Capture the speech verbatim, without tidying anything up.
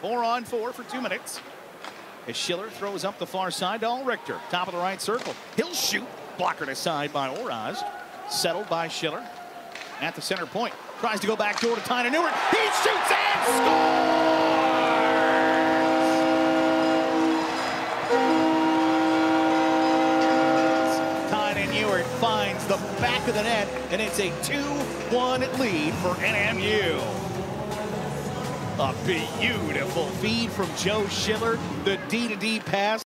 Four on four for two minutes. As Schiller throws up the far side to Ulrichter. Top of the right circle. He'll shoot. Blockered aside by Oraz. Settled by Schiller. At the center point. Tries to go back door to Tynan Ewart. He shoots and scores! Tynan Ewart finds the back of the net, and it's a two one lead for N M U. A beautiful feed from Joe Schiller. The D to D pass.